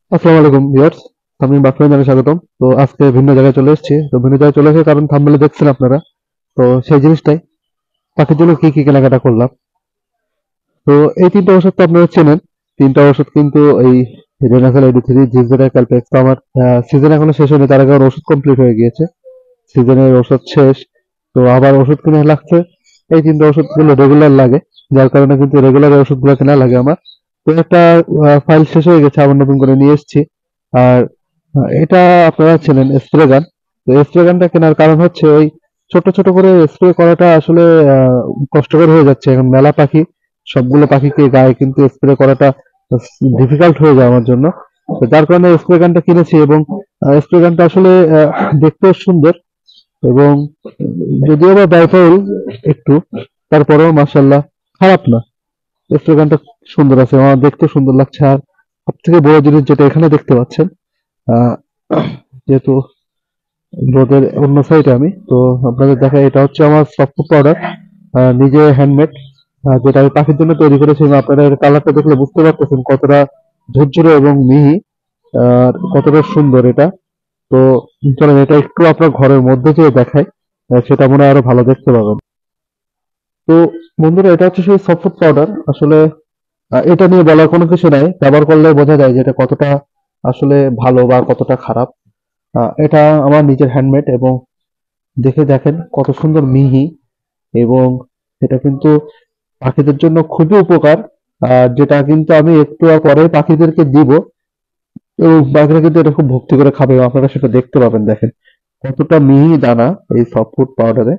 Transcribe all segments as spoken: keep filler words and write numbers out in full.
আসসালামু আলাইকুম ভিউয়ার্স, আমি বাফরান জানাই স্বাগতম। তো আজকে ভিন্ন জায়গায় চলে এসেছি। তো ভিন্ন জায়গায় চলে আসার কারণ থাম্বনেলে দেখছেন আপনারা। তো সেই জিনিসটাই পাখির জন্য কি কি কেনাকাটা করলাম। তো এই তিনটা ওষুধ তো আপনারা চেনেন। তিনটা ওষুধ কিন্তু এই রেনাসেল এডি থ্রি, জিনজেরা, ক্যালপেক্স তো আমার সিজন এখনো শেষ হয়নি, তার আগে আমার ওষুধ কমপ্লিট হয়ে গিয়েছে। সিজনের ওষুধ শেষ, তো আবার ওষুধ কিনে লাগছে। এই তিনটা ওষুধগুলো রেগুলার লাগে, যার কারণে কিন্তু রেগুলার ওষুধগুলো কেনা লাগে আমার। তো একটা ফাইল শেষ হয়ে গেছে, আবার নতুন করে নিয়ে এসেছি। আর আহ, এটা আপনারা চেনেন, স্প্রে গান। তো স্প্রে গানটা কেনার কারণ হচ্ছে ওই ছোট ছোট করে স্প্রে করাটা আসলে আহ, কষ্টকর হয়ে যাচ্ছে এখন। মেলা পাখি, সবগুলো পাখিকে গায়ে কিন্তু স্প্রে করাটা ডিফিকাল্ট হয়ে যায় আমার জন্য। তো যার কারণে স্প্রে গানটা কিনেছি, এবং স্প্রে গানটা আসলে আহ, দেখতেও সুন্দর, এবং যদিও বা ব্যয়বহুল একটু, তারপরেও মাশাল্লাহ খারাপ না। স্লোগানটা সুন্দর আছে, আমার দেখতে সুন্দর লাগছে। আর সব থেকে বড় জিনিস যেটা এখানে দেখতে পাচ্ছেন, আহ, যেহেতু রোদের অন্য সাইডে আমি, তো আপনাদের দেখাই, এটা হচ্ছে আমার সফট পাউডার, নিজে হ্যান্ডমেড, যেটা আমি পাখির জন্য তৈরি করেছি। এবং আপনারা এর কালারটা দেখলে বুঝতে পারতেছেন কতটা ঝুরঝুরে এবং মিহি, আর কতটা সুন্দর এটা। তো চলেন এটা একটু আপনার ঘরের মধ্যে যেয়ে দেখাই, আহ, সেটা মনে হয় আরো ভালো দেখতে পাবেন। তো বন্ধুরা, এটা হচ্ছে সেই সফট পাউডার। আসলে আহ, এটা নিয়ে বলার কোনো কিছু নাই, ব্যবহার করলে বোঝা যায় যে এটা কতটা আসলে ভালো বা কতটা খারাপ। আহ, এটা আমার নিজের হ্যান্ডমেড, এবং দেখে দেখেন কত সুন্দর মিহি, এবং এটা কিন্তু পাখিদের জন্য খুবই উপকার। আর যেটা কিন্তু আমি একটু পরে পাখিদেরকে দিব, এবং পাখিরা কিন্তু এটা খুব ভক্তি করে খাবে, এবং আপনারা সেটা দেখতে পাবেন। দেখেন কতটা মিহি দানা এই সফট ফুড পাউডারে।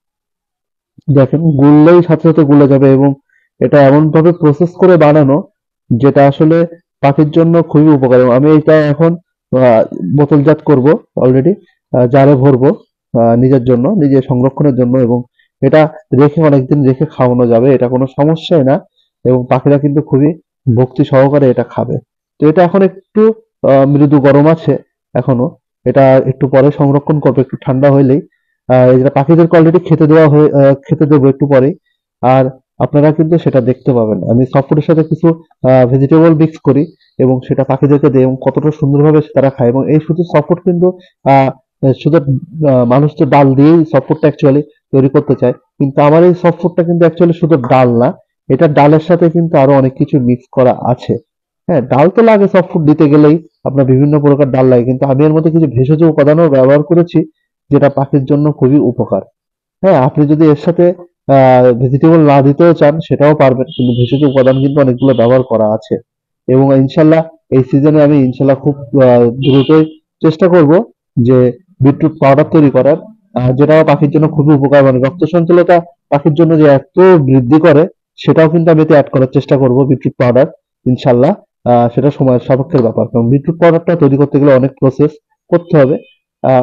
দেখেন গুললেই সাথে সাথে গুলে যাবে, এবং এটা এমন ভাবে প্রসেস করে বানানো যেটা আসলে পাখির জন্য খুবই উপকারী। আমি এটা এখন আহ, বোতলজাত করব অলরেডি, জারে ভরবো আহ, নিজের জন্য, নিজের সংরক্ষণের জন্য। এবং এটা রেখে অনেকদিন রেখে খাওয়ানো যাবে, এটা কোনো সমস্যাই না। এবং পাখিরা কিন্তু খুবই ভক্তি সহকারে এটা খাবে। তো এটা এখন একটু আহ, মৃদু গরম আছে এখনো। এটা একটু পরে সংরক্ষণ করবো, একটু ঠান্ডা হইলেই আহ এটা পাখিদেরকে অলরেডি খেতে দেওয়া হয়ে আহ, খেতে দেবো একটু পরেই। আর আপনারা কিন্তু সেটা দেখতে পাবেন, আমি সফটের সাথে কিছু ভেজিটেবল মিক্স করি, এবং সেটা পাখিদেরকে দিই, এবং কতটা সুন্দরভাবে তারা খায়। এবং এই শুধু সফট কিন্তু আহ শুধু আহ, মানুষ তো ডাল দিয়েই সফটটা অ্যাকচুয়ালি তৈরি করতে চায়, কিন্তু আমার এই সফটটা কিন্তু অ্যাকচুয়ালি শুধু ডাল না, এটা ডালের সাথে কিন্তু আরো অনেক কিছু মিক্স করা আছে। হ্যাঁ, ডাল তো লাগে সফট ফুড দিতে গেলেই, আপনার বিভিন্ন প্রকার ডাল লাগে, কিন্তু আমি এর মধ্যে কিছু ভেষজ উপাদানও ব্যবহার করেছি, যেটা পাখির জন্য খুবই উপকার। হ্যাঁ, আপনি যদি এর সাথে আহ ভেজিটেবল না দিতেও চান সেটাও পারবেন, কিন্তু ভেষজ উপাদান কিন্তু অনেকগুলো ব্যবহার করা আছে। এবং ইনশাল্লাহ এই সিজনে আমি ইনশাল্লাহ খুব আহ, দ্রুতই চেষ্টা করব যে বিটরুট পাউডার তৈরি করার, আহ, যেটা পাখির জন্য খুবই উপকার। মানে রক্ত সঞ্চালনটা পাখির জন্য যে এত বৃদ্ধি করে, সেটাও কিন্তু আমি এতে অ্যাড করার চেষ্টা করব, বিটরুট পাউডার ইনশাল্লাহ। আহ, সেটা সময়ের সাপেক্ষের ব্যাপার, কারণ বিটরুট পাউডারটা তৈরি করতে গেলে অনেক প্রসেস করতে হবে। আহ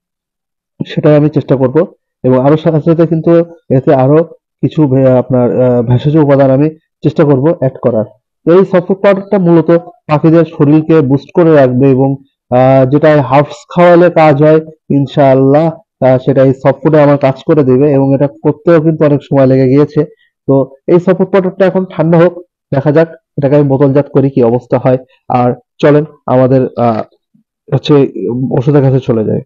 সেটাই আমি চেষ্টা করব। এবং আরো সাথে সাথে কিন্তু এতে আরো কিছু ভে- আপনার আহ, ভেষজ উপাদান আমি চেষ্টা করব অ্যাড করার। তো এই সফট পাউডারটা মূলত পাখিদের শরীরকে বুস্ট করে রাখবে, এবং আহ, যেটা হাফস খাওয়ালে কাজ হয় ইনশাআল্লাহ, আহ, সেটা এই সফট ফুডে আমার কাজ করে দেবে, এবং এটা করতেও কিন্তু অনেক সময় লেগে গিয়েছে। তো এই সফট পাউডারটা এখন ঠান্ডা হোক, দেখা যাক এটাকে আমি বোতলজাত করি কি অবস্থা হয়। আর চলেন আমাদের আহ হচ্ছে ওষুধের কাছে চলে যায়।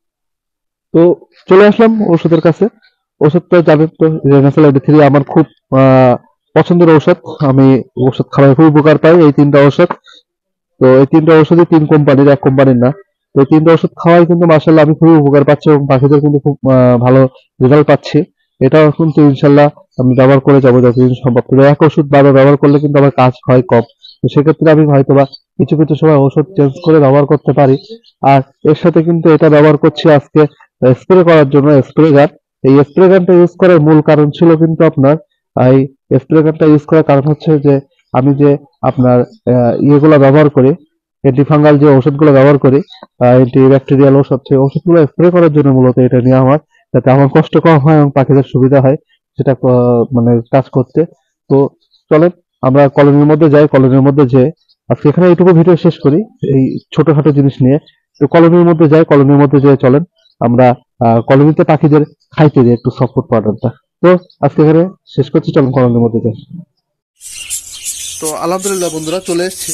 তো চলে আসলাম ওষুধের কাছে। ওষুধটা জানেন তো, রেনাসেল এডি থ্রি আমার খুব আহ, পছন্দের ঔষধ। আমি ওষুধ খাওয়ায় খুব উপকার পাই এই তিনটা ঔষধ। তো এই তিনটা ওষুধই তিন কোম্পানির, এক কোম্পানির না। তো এই তিনটা ওষুধ খাওয়াই কিন্তু মার্শাল্লাহ আমি খুবই উপকার পাচ্ছি, এবং পাখিদের কিন্তু খুব আহ, ভালো রেজাল্ট পাচ্ছি। এটাও কিন্তু ইনশাল্লাহ আমি ব্যবহার করে যাবো যতদিন সম্ভব। কিন্তু এক ওষুধ বারবার ব্যবহার করলে কিন্তু আমার কাজ হয় কম। তো সেক্ষেত্রে আমি হয়তোবা কিছু কিছু সময় ওষুধ চেঞ্জ করে ব্যবহার করতে পারি। আর এর সাথে কিন্তু এটা ব্যবহার করছি আজকে স্প্রে করার জন্য, স্প্রে গান। এই স্প্রে গানটা ইউজ করার মূল কারণ ছিল কিন্তু আপনার, এই স্প্রে গানটা ইউজ করার কারণ হচ্ছে যে আমি যে আপনার আহ, ইয়েগুলো ব্যবহার করি, অ্যান্টিফাঙ্গাল যে ওষুধগুলো ব্যবহার করি, অ্যান্টি ব্যাকটেরিয়াল ওষুধ, সেই ওষুধগুলো স্প্রে করার জন্য মূলত এটা নেওয়া আমার, যাতে আমার কষ্ট কম হয় এবং পাখিদের সুবিধা হয় সেটা আহ, মানে কাজ করতে। তো চলেন আমরা কলোনির মধ্যে যাই, কলোনির মধ্যে যেয়ে আজকে এখানে এইটুকু ভিডিও শেষ করি এই ছোটখাটো জিনিস নিয়ে। তো কলোনির মধ্যে যাই, কলোনির মধ্যে যেয়ে চলেন আমরা আহ কলোনিতে পাখিদের খাইতে দিই একটু সফট পাউডারটা। তো আজকে এখানে শেষ করছি, চলুন কলোনির মধ্যে যাই। তো আলহামদুলিল্লাহ বন্ধুরা, চলে এসেছি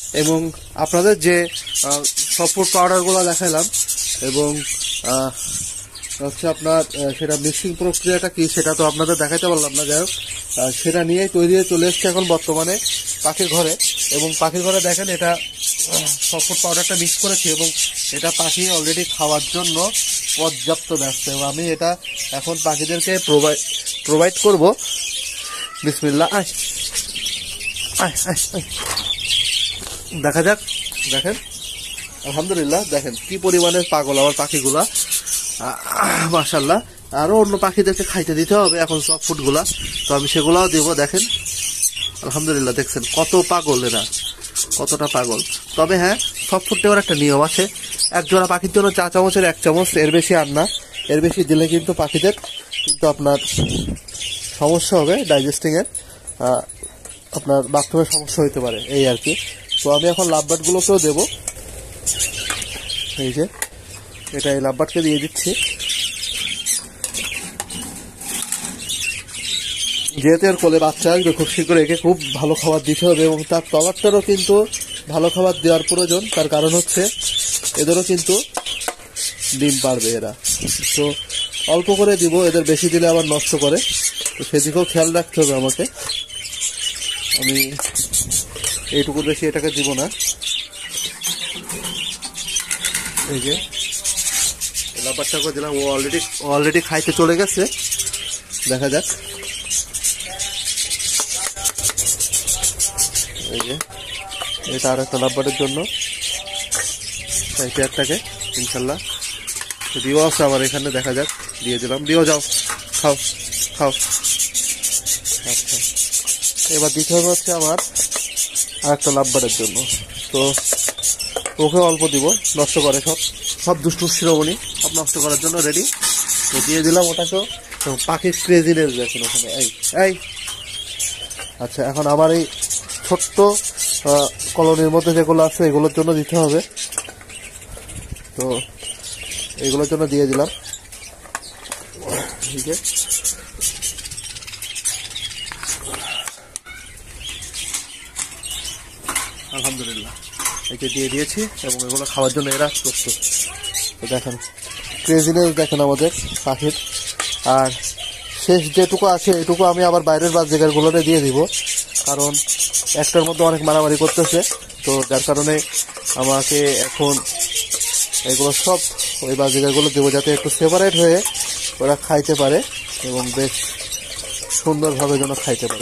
এবং আপনাদের যে সফট ফুড পাউডারগুলো দেখালাম এবং হচ্ছে আপনার সেটা মিক্সিং প্রক্রিয়াটা কি সেটা তো আপনাদের দেখাতে পারলাম না। যাই হোক, সেটা নিয়ে তৈরি হয়ে চলে এসছে এখন বর্তমানে পাখির ঘরে। এবং পাখির ঘরে দেখেন এটা সফট ফুড পাউডারটা মিক্স করেছি এবং এটা পাখি অলরেডি খাওয়ার জন্য পর্যাপ্ত ব্যস্ত এবং আমি এটা এখন পাখিদেরকে প্রোভাইড প্রোভাইড করবো। বিসমিল্লাহ, আয় আয় আয় আয়। দেখা যাক। দেখেন আলহামদুলিল্লাহ, দেখেন কি পরিমাণের পাগল আমার পাখিগুলা, মাশাআল্লাহ। আরো অন্য পাখিদেরকে খাইতে দিতে হবে এখন সব ফুডগুলা, তো আমি সেগুলাও দেবো। দেখেন আলহামদুলিল্লাহ, দেখছেন কত পাগল এরা, কতটা পাগল। তবে হ্যাঁ, সব ফুড দেওয়ার একটা নিয়ম আছে। এক জোড়া পাখির জন্য চা চামচের এক চামচ, এর বেশি আর না। এর বেশি দিলে কিন্তু পাখিদের কিন্তু আপনার সমস্যা হবে ডাইজেস্টিংয়ের, আপনার বাথরুমের সমস্যা হইতে পারে, এই আর কি। তো আমি এখন লাভবার্ডগুলোকেও দেবো। এই যে এটা এই লাভবার্ডকে দিয়ে দিচ্ছি। যেহেতু এর কোলে বাচ্চা আসবে খুব শীঘ্র, একে খুব ভালো খাবার দিতে হবে এবং তার তলারটারও কিন্তু ভালো খাবার দেওয়ার প্রয়োজন। তার কারণ হচ্ছে এদেরও কিন্তু ডিম পারবে এরা, তো অল্প করে দিব, এদের বেশি দিলে আবার নষ্ট করে, তো সেদিকেও খেয়াল রাখতে হবে আমাকে। আমি এইটুকু বেশি এটাকে দিব না। এই যে ব্যাপারটা করে দিলাম, ও অলরেডি অলরেডি খাইতে চলে গেছে। দেখা যাক। এই যে এটা আর একটা লাভবারের জন্য এই পেয়ারটাকে ইনশাল্লাহ দিও আছে আমার এখানে। দেখা যাক, দিয়ে দিলাম। দিও, যাও খাও খাও। আচ্ছা, এবার দিতে হবে হচ্ছে আমার আর একটা লাভবারের জন্য, তো ওকে অল্প দিব, নষ্ট করে সব সব দুষ্টু শিরোমণি সব নষ্ট করার জন্য রেডি। তো দিয়ে দিলাম ওটাকেও। পাখির ক্রেজিনেস দেখুন ওখানে, এই এই আচ্ছা, এখন আমার এই ছোট্ট কলোনির মধ্যে যেগুলো আছে এগুলোর জন্য দিতে হবে, তো এগুলোর জন্য দিয়ে দিলাম। ঠিক আছে, আলহামদুলিল্লাহ একে দিয়ে দিয়েছি এবং এগুলো খাওয়ার জন্য এরা প্রস্তুত। তো দেখেন ক্রেজিনেস দেখেন আমাদের পাখির। আর শেষ যেটুকু আছে এটুকু আমি আবার বাইরের বাচ্চাগুলোতে দিয়ে দিব, কারণ একটার মধ্যে অনেক মারামারি করতেছে, তো যার কারণে আমাকে এখন এগুলো সব ওই বাচ্চাগুলো দেবো, যাতে একটু সেপারেট হয়ে ওরা খাইতে পারে এবং বেশ সুন্দরভাবে যেন খাইতে পারে।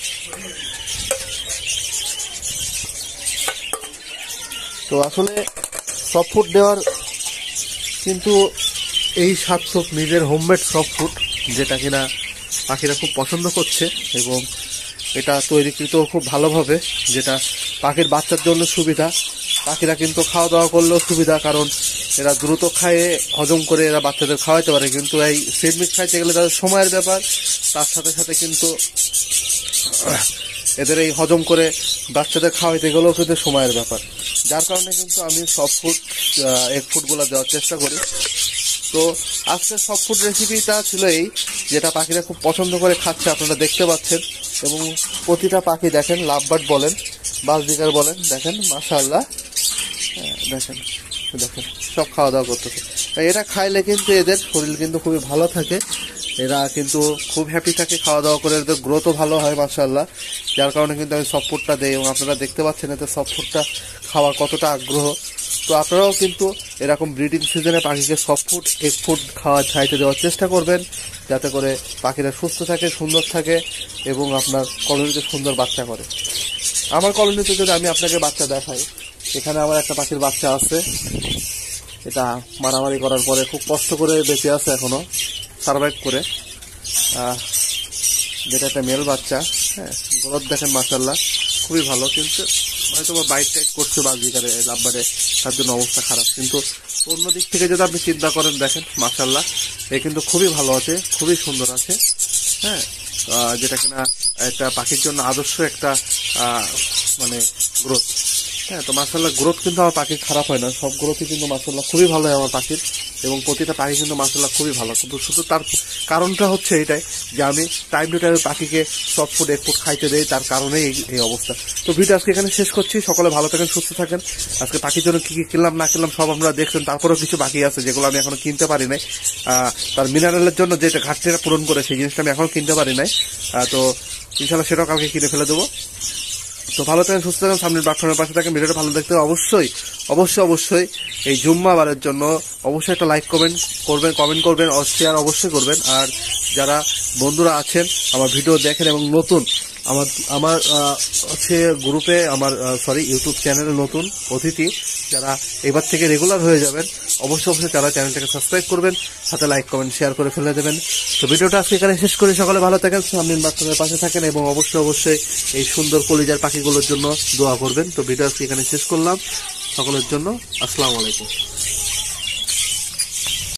তো আসলে সফট ফুড দেওয়ার কিন্তু এই সার্থক নিজের হোমমেড সফট ফুড, যেটা কিনা পাখিরা খুব পছন্দ করছে এবং এটা তৈরিকৃত খুব ভালোভাবে, যেটা পাখির বাচ্চার জন্য সুবিধা। পাখিরা কিন্তু খাওয়া দাওয়া করলেও সুবিধা, কারণ এরা দ্রুত খায়ে হজম করে এরা বাচ্চাদের খাওয়াইতে পারে। কিন্তু এই সিড মিক্স খাইতে গেলে তাদের সময়ের ব্যাপার, তার সাথে সাথে কিন্তু এদের এই হজম করে বাচ্চাদের খাওয়াইতে গেলেও কিন্তু সময়ের ব্যাপার। যার কারণে কিন্তু আমি সফট ফুড এগ ফুডগুলো দেওয়ার চেষ্টা করি। তো আজকের সফট ফুড রেসিপিটা ছিল এই, যেটা পাখিরা খুব পছন্দ করে খাচ্ছে, আপনারা দেখতে পাচ্ছেন। এবং প্রতিটা পাখি দেখেন, লাভবার্ড বলেন, বাজবিকার বলেন, দেখেন মাশাআল্লাহ, দেখেন দেখেন সব খাওয়া দাওয়া করতেছে। এটা খাইলে কিন্তু এদের শরীর কিন্তু খুবই ভালো থাকে, এরা কিন্তু খুব হ্যাপি থাকে খাওয়া দাওয়া করে, এদের গ্রোথও ভালো হয় মাশাআল্লাহ। যার কারণে কিন্তু আমি সফট ফুডটা দিই এবং আপনারা দেখতে পাচ্ছেন এতে সফট ফুডটা খাওয়ার কতটা আগ্রহ। তো আপনারাও কিন্তু এরকম ব্রিডিং সিজনে পাখিকে সফট ফুড এগ ফুড খাওয়া খাইতে দেওয়ার চেষ্টা করবেন, যাতে করে পাখিরা সুস্থ থাকে, সুন্দর থাকে এবং আপনার কলোনিতে সুন্দর বাচ্চা করে। আমার কলোনিতে যদি আমি আপনাকে বাচ্চা দেখাই, এখানে আমার একটা পাখির বাচ্চা আছে, এটা মারামারি করার পরে খুব কষ্ট করে বেঁচে আছে এখনো সার্ভাইভ করে, যেটা একটা মেল বাচ্চা। হ্যাঁ, গ্রোথ দেখেন মাশাআল্লাহ খুবই ভালো, কিন্তু হয়তো বা বাইট টাইট করছে বাজিকারে লাভবারে, তার জন্য অবস্থা খারাপ। কিন্তু অন্য দিক থেকে যদি আপনি চিন্তা করেন, দেখেন মাশাআল্লাহ এ কিন্তু খুবই ভালো আছে, খুবই সুন্দর আছে। হ্যাঁ, যেটা কিনা একটা পাখির জন্য আদর্শ একটা মানে গ্রোথ। হ্যাঁ, তো মাশাআল্লাহ গ্রোথ কিন্তু আমার পাখির খারাপ হয় না, সব গ্রোথই কিন্তু মাশাআল্লাহ খুবই ভালো হয় আমার পাখির, এবং প্রতিটা পাখি কিন্তু মাশাআল্লাহ খুবই ভালো। কিন্তু শুধু তার কারণটা হচ্ছে এটাই যে আমি টাইম টু টাইম পাখিকে সফট ফুড এক ফুড খাইতে দেই, তার কারণেই এই এই অবস্থা। তো ভিডিও আজকে এখানে শেষ করছি, সকলে ভালো থাকেন, সুস্থ থাকেন। আজকে পাখির জন্য কী কী কিনলাম না কিনলাম সব আমরা দেখছেন, তারপরেও কিছু বাকি আছে যেগুলো আমি এখনো কিনতে পারি নাই। তার মিনারেলের জন্য যেটা ঘাটতিটা পূরণ করে সেই জিনিসটা আমি এখনো কিনতে পারি নাই। তো ইনশাল্লাহ সেটাও কালকে কিনে ফেলে দেবো। তো ভালো থাকেন, সুস্থ থাকেন, সামনের প্ল্যাটফর্মের পাশে থাকেন। ভিডিওটা ভালো দেখতে অবশ্যই অবশ্যই অবশ্যই এই জুম্মাবারের জন্য অবশ্যই একটা লাইক কমেন্ট করবেন, কমেন্ট করবেন, শেয়ার অবশ্যই করবেন। আর যারা বন্ধুরা আছেন আমার ভিডিও দেখেন এবং নতুন আমার আমার হচ্ছে গ্রুপে আমার সরি ইউটিউব চ্যানেলে নতুন অতিথি যারা এবার থেকে রেগুলার হয়ে যাবেন, অবশ্যই অবশ্যই তারা চ্যানেলটাকে সাবস্ক্রাইব করবেন, সাথে লাইক কমেন্ট শেয়ার করে ফেলে দেবেন। তো ভিডিওটা আজকে এখানে শেষ করে সকলে ভালো থাকেন, সামনের বাচ্চাদের পাশে থাকেন এবং অবশ্যই অবশ্যই এই সুন্দর কলিজার পাখিগুলোর জন্য দোয়া করবেন। তো ভিডিও আজকে এখানে শেষ করলাম, সকলের জন্য আসসালামু আলাইকুম।